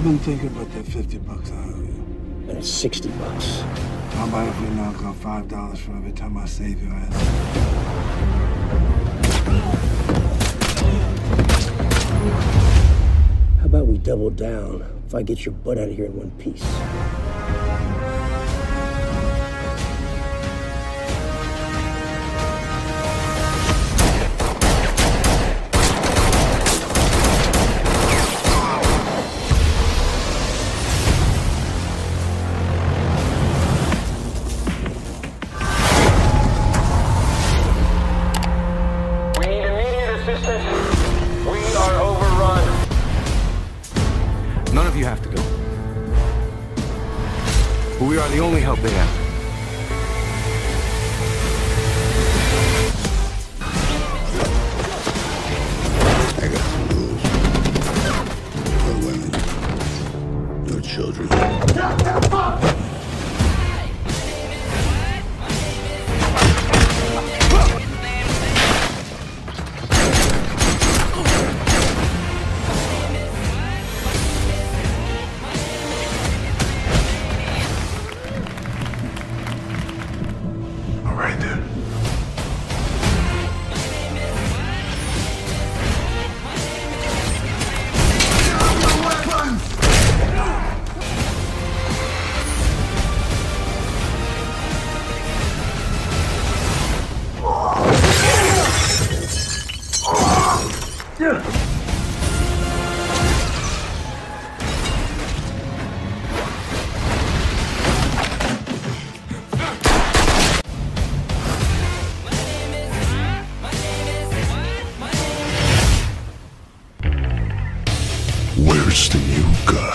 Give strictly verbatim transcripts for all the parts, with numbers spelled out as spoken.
I've been thinking about that fifty bucks I owe you. And it's sixty bucks. How about if we knock off five dollars for every time I save your ass? How about we double down if I get your butt out of here in one piece? None of you have to go. But we are the only help they have. I got some rules. No women. No children. Where's the new guy?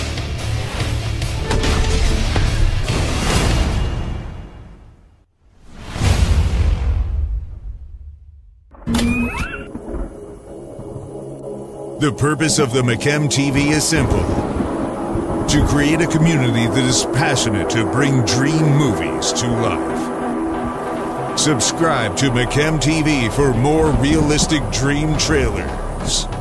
The purpose of the MacamTV is simple: to create a community that is passionate to bring dream movies to life. Subscribe to MacamTV for more realistic dream trailers.